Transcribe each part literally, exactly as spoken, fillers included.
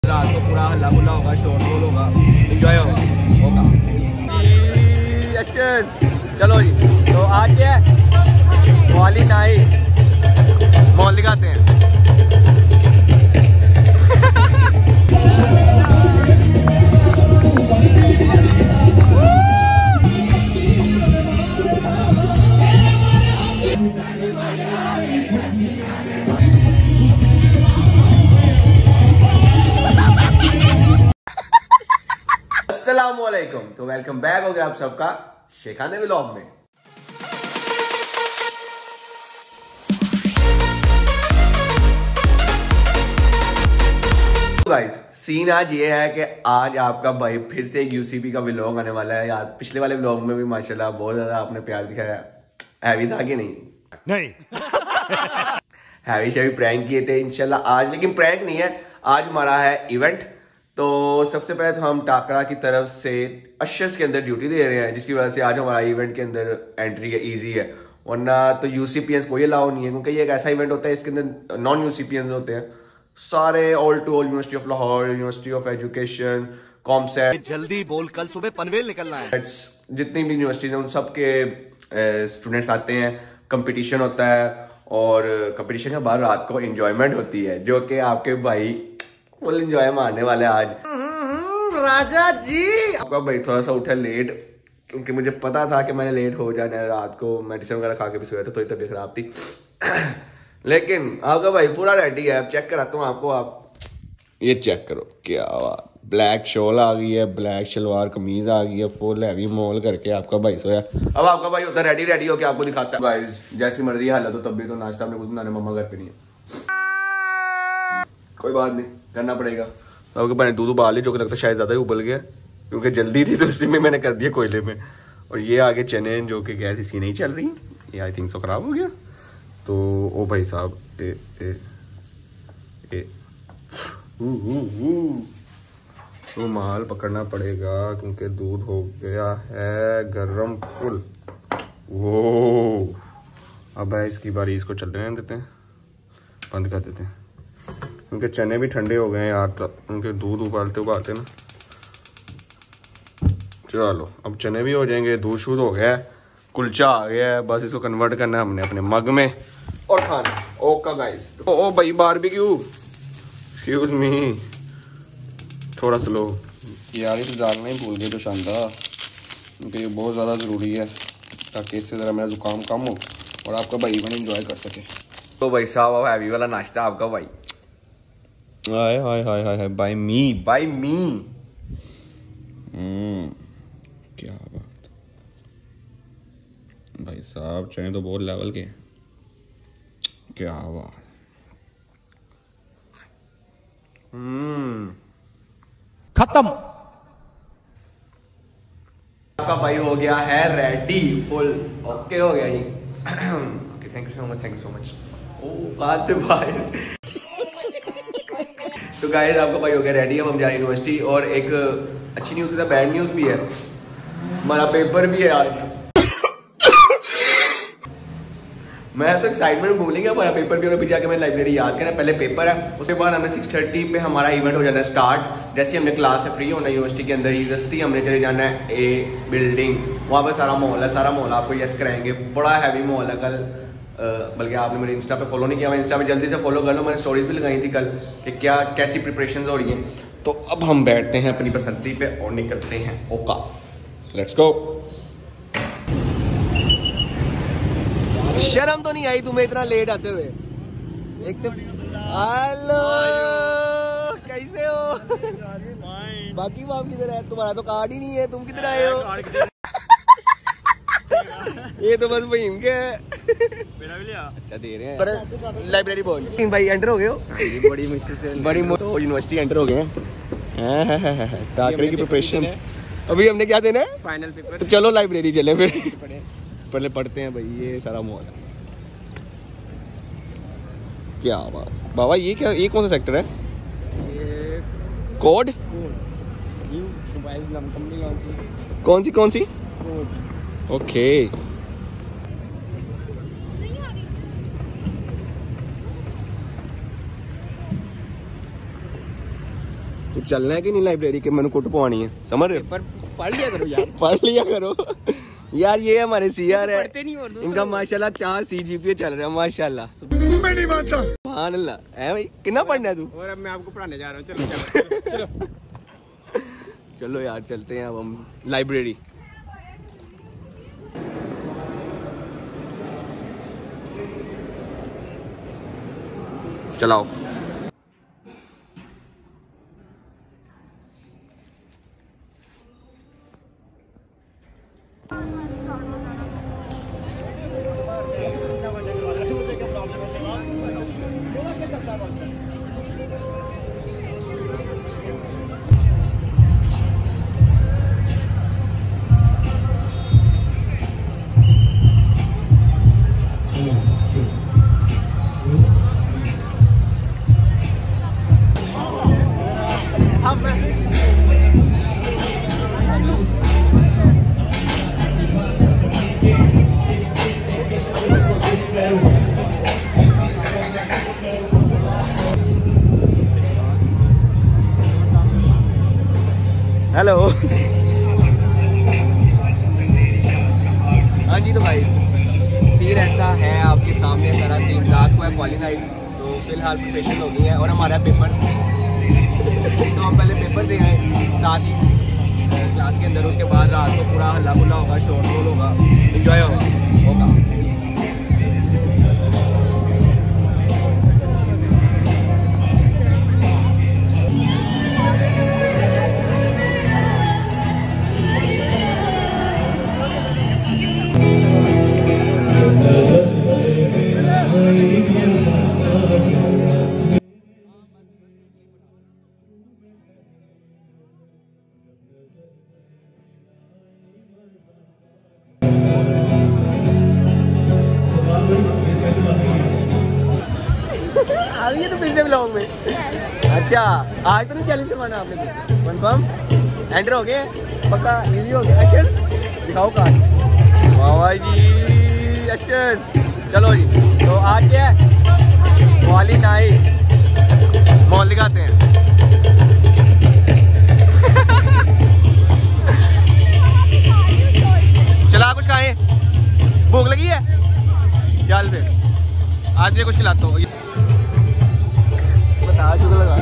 रात को पूरा हल्ला गुल्ला होगा, शोरगुल होगा, एंजॉय होगा होगा चलो जी। तो आज क्या है, वाली नाइट मॉल दिखाते हैं। अस्सलामुअलैकुम, तो वेलकम बैक हो गया आप सबका शेखाने व्लॉग में। गाइस सीन आज ये है कि आज आपका भाई फिर से एक यूसीपी का व्लॉग आने वाला है। यार पिछले वाले व्लॉग में भी माशाल्लाह बहुत ज्यादा आपने प्यार दिखाया। हैवी था कि नहीं? नहीं हैवी से भी प्रैंक किए थे इंशाल्लाह आज, लेकिन प्रैंक नहीं है, आज हमारा है इवेंट। तो सबसे पहले तो हम टाकरा की तरफ से अशर्स के अंदर ड्यूटी दे रहे हैं, जिसकी वजह से आज हमारा इवेंट के अंदर एंट्री है ईजी है, वरना तो यूसीपीएंस कोई अलाउ नहीं है, क्योंकि ये एक ऐसा इवेंट होता है इसके अंदर नॉन यूसीपीएंस होते हैं सारे, all to all university of Lahore, university of education, COMSATS, जल्दी बोल कल सुबह पनवेल निकलना है, जितनी भी यूनिवर्सिटीज हैं उन सब के स्टूडेंट्स आते हैं, कंपटीशन होता है और कंपटीशन के बाद रात को एंजॉयमेंट होती है, जो कि आपके भाई फुल एंजॉय मारने वाले आज। राजा जी आपका भाई थोड़ा सा उठा लेट, क्योंकि मुझे पता था कि मैंने लेट हो जाना है, रात को मेडिसिन वगैरह खा के भी सोया था, थोड़ी तबीयत खराब थी लेकिन आपका भाई पूरा रेडी है। अब चेक कराता हूँ आपको, आप ये चेक करो, क्या बात, ब्लैक शॉल आ गई है, ब्लैक शलवार कमीज आ गई है, फुल हैवी मॉल करके आपका भाई सोया। अब आपका भाई होता रेडी रेडी होके आपको दिखाता है। भाई जैसी मर्जी हालत हो तब भी तो नाश्ता अपने कुछ बनाने, मम्मा घर पे नहीं है, कोई बात नहीं करना पड़ेगा। आपके मैंने दूध उबाल ली, जो कि लगता है शायद ज़्यादा ही उबल गया, क्योंकि जल्दी थी तो इसी में मैंने कर दिया कोयले में। और ये आगे चने जो कि गैस इसी नहीं चल रही, ये आई थिंक सो ख़राब हो गया। तो ओ भाई साहब ए ए ए तो माल पकड़ना पड़ेगा, क्योंकि दूध हो गया है गरम फुल। वो अब है इसकी बारी, इसको चलने देते हैं, बंद कर देते हैं, क्योंकि चने भी ठंडे हो गए हैं यार, तो उनके दूध उबालते उबालते ना। चलो अब चने भी हो जाएंगे, दूध शूध हो गया है, कुलचा आ गया है, बस इसको कन्वर्ट करना है हमने अपने मग में और खाना। ओके गाइस, ओ, ओ भाई बारबेक्यू, एक्सक्यूज मी, थोड़ा स्लो यार, इसे डालना ही भूल गए तो शानदार, क्योंकि ये बहुत ज़्यादा ज़रूरी है ताकि इससे ज़रा मेरा जुकाम कम हो और आपका भाई इवेंट एंजॉय कर सके। तो भाई साहब हैवी वाला नाश्ता आपका भाई, हाय हाय हाय हाय बाय मी बाय मी। हम्म क्या बात भाई साहब, चने तो बहुत लेवल के, क्या बात। हम्म खत्म। आपका भाई हो गया है रेडी फुल, ओके हो गया जी। Okay thank you so much, thank you so much. ओ आज से बाहर तो गाइस आपका भाई हो गया रेडी, अब हम जा रहे हैं यूनिवर्सिटी। और एक अच्छी न्यूज़ है, बैड न्यूज़ भी है, हमारा पेपर भी है आज। मैं तो एक्साइटमेंट भूलेंगे, हमारा पेपर भी, और अभी जाके मैं लाइब्रेरी याद करें, पहले पेपर है, उसके बाद हमें सिक्स थर्टी पे हमारा इवेंट हो जाना है स्टार्ट। जैसे हमने क्लास से फ्री होना है यूनिवर्सिटी के अंदर ही, रस्ती हमने चले जाना है ए बिल्डिंग, वहाँ पर सारा माहौल है, सारा माहौल आपको यस कराएंगे, बड़ा हैवी माहौल है कल। बल्कि आपने मेरे इंस्टा पे फॉलो नहीं किया, मैं इंस्टा पे जल्दी से फॉलो कर लो, मैंने स्टोरीज भी लगाई थी कल कि क्या कैसी प्रिपरेशंस हो रही हैं। तो अब हम बैठते हैं अपनी पसंदी पे और निकलते हैं। ओका लेट्स गो। शर्म तो नहीं आई तुम्हें इतना लेट आते हुए? एक तो हेलो कैसे हो? बाकी बाप किधर है? तुम्हारा तो कार्ड ही नहीं है, तुम किधर आए हो? ये तो बस वहीम के है। मेरा भी लिया। अच्छा दे रहे हैं लाइब्रेरी बोल भाई, एंटर हो गए हो? बड़ी मुश्किल से बड़ी तो यूनिवर्सिटी एंटर हो गए हैं। टाकरे की प्रिपरेशन अभी हमने क्या देना है? Final paper. तो चलो लाइब्रेरी चले फिर, पहले पढ़ते हैं भाई, ये सारा माहौल है। क्या बात बाबा, ये क्या, ये कौन सा सेक्टर है? ये कोड, कौन सी कौन सी? ओके तो चलना है कि नहीं लाइब्रेरी के, मैंने कुट पवानी है, समझ रहे हो? पर पढ़ लिया करो यार। पढ़ लिया करो यार। ये हमारे सीआर है, पढ़ते नहीं और इनका माशाल्लाह चार सीजीपीए चल रहा है माशाल्लाह। मैं नहीं मानता। सुभान अल्लाह। है भाई, कितना पढ़ना है तू? और अब मैं आपको पढ़ाने जा रहा हूँ। चलो चलो चलो चलो यार चलते हैं अब हम लाइब्रेरी। चलाओ। हेलो। हाँ जी, तो भाई सीन ऐसा है आपके सामने, सारा सीन। रात को है क्वाली नाइट, तो फिलहाल प्रिपरेशन हो गई है और हमारा पेपर तो हम पहले पेपर दे आए साथ ही क्लास के अंदर। उसके बाद रात को पूरा हल्ला गुल्ला होगा, शोर शोर होगा, इंजॉय होगा होगा ये तो पिछले ब्लॉग में। अच्छा, आज तो नहीं चैलेंज करवाना आपने? कंफर्म एंटर हो गए, पक्का इजी हो गया। एक्शन दिखाओ कार्ड। बाबा जी एक्शन। चलो जी, तो आज क्या है? क्वाली नाइट मॉल दिखाते हैं। चला कुछ खाए, भूख लगी है? चल फिर आज ये कुछ खिलाता हूँ। बता चुका लगा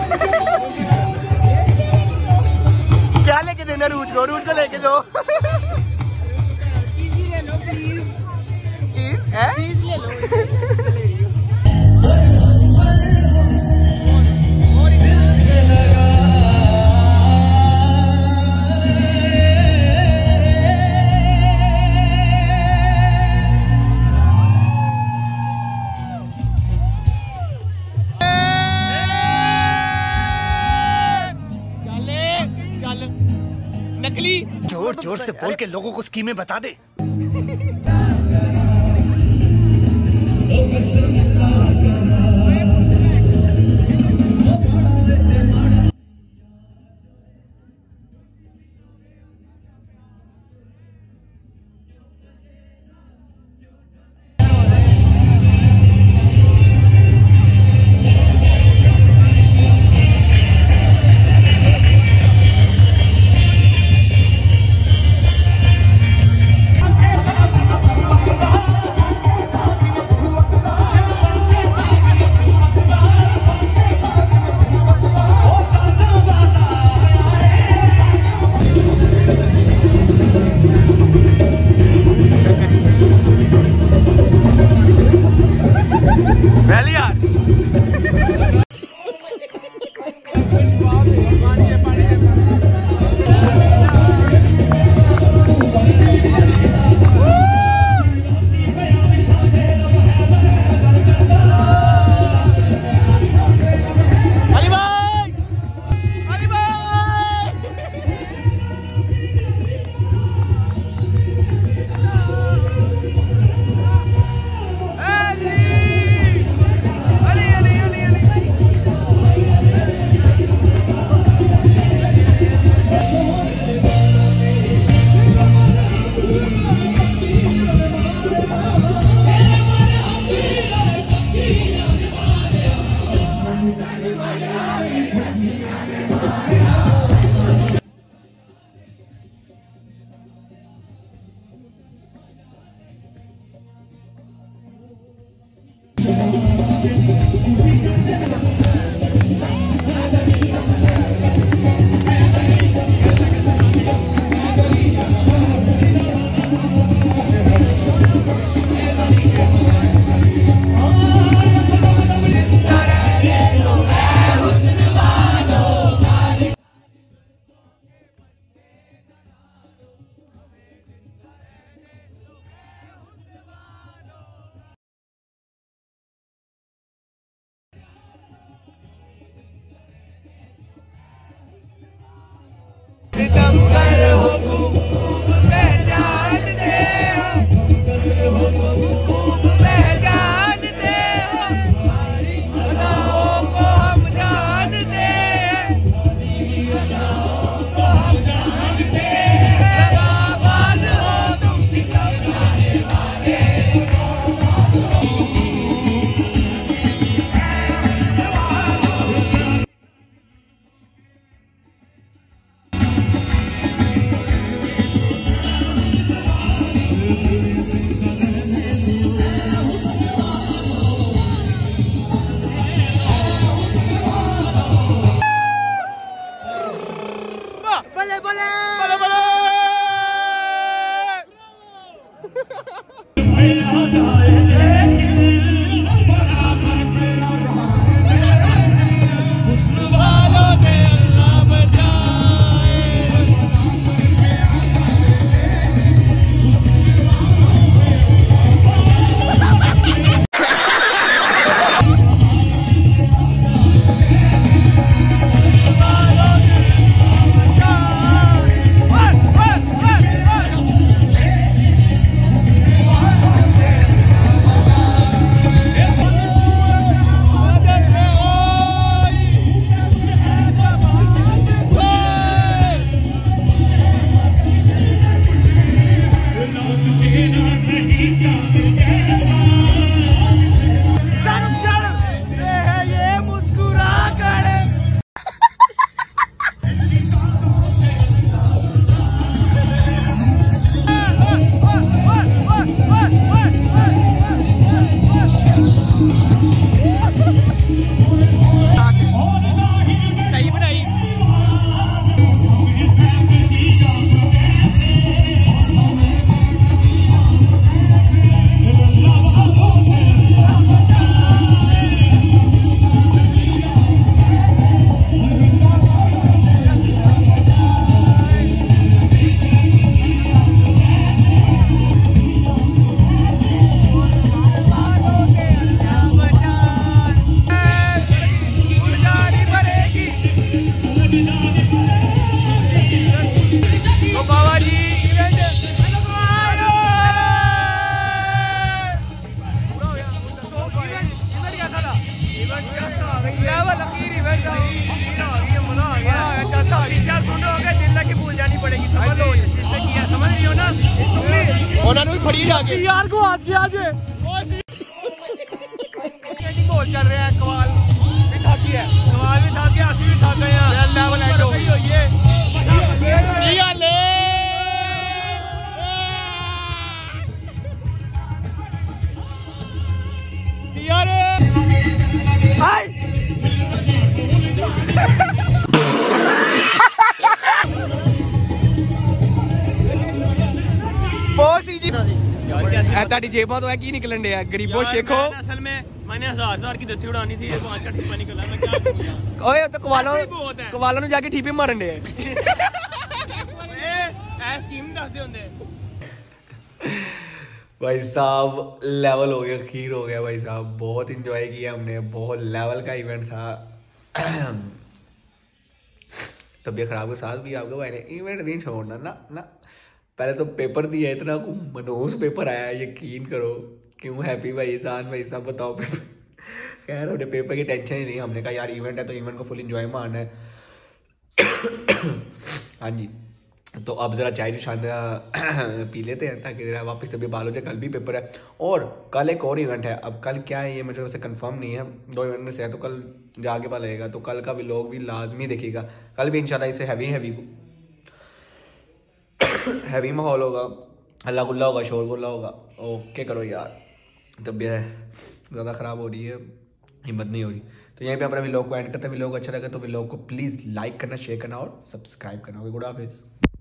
क्या लेके देना? रूज को रूज को लेके दो। चीज ले लो प्लीज। चीज है? चीज ले लो। नकली जोर जोर से बोल के लोगों को स्कीमें बता दे। तो बाबा जी इवेंट लेवल अखीर इवेंट मजा आ गया जैसा टीचर सुन रहे हो दिल लगी भूल जानी पड़ेगी समझ लो जिसने किया समझ रही हो ना उन्होंने भी फड़ी जाके यार को आज के आज बोल चल रहा है कवाल भी थक गया कवाल भी थक गया असली भी थक गए हैं लेवल एंड हो गई है ये ले यार हाय बहुत सी जी जेबा तो है की निकलन दिया गरीबों शेखो असल में मैंने हजार हजार की दत्ती उड़ानी थी पांच का ठीपा निकला मैं क्या ओए तो कवालों कवालों ने जाके ठीपे मारन दे ए स्कीम दस दे होंदे भाई साहब लेवल हो गया खीर हो गया भाई साहब बहुत इंजॉय किया हमने बहुत लेवल का इवेंट था तबीयत खराब के साथ भी आपको भाई ने इवेंट नहीं छोड़ना ना ना पहले तो पेपर दिया इतना मनोज पेपर आया यकीन करो क्यों हैप्पी भाई जान भाई साहब बताओ पेपर खैर उन्हें पेपर की टेंशन ही नहीं हमने कहा यार इवेंट है तो इवेंट को फुल इंजॉय मारना है हाँ जी तो अब ज़रा चाय शायद पी लेते हैं ताकि ज़रा वापस तभी बाल हो जाए कल भी पेपर है और कल एक और इवेंट है अब कल क्या है ये मुझे वैसे कंफर्म नहीं है दो इवेंट में से है तो कल जाके पता लगेगा तो कल का भी लोग भी लाजमी देखिएगा कल भी इंशाल्लाह इसे हैवी हैवी हैवी माहौल होगा हल्ला गुल्ला होगा शोर गुल्ला होगा ओके करो यार तबीयत ज़्यादा ख़राब हो रही है हिम्मत नहीं हो रही तो यहीं पे अपना व्लॉग को एंड करते हैं व्लॉग अच्छा लगा तो व्लॉग को प्लीज़ लाइक करना शेयर करना और सब्सक्राइब करना गुड हाफिज़।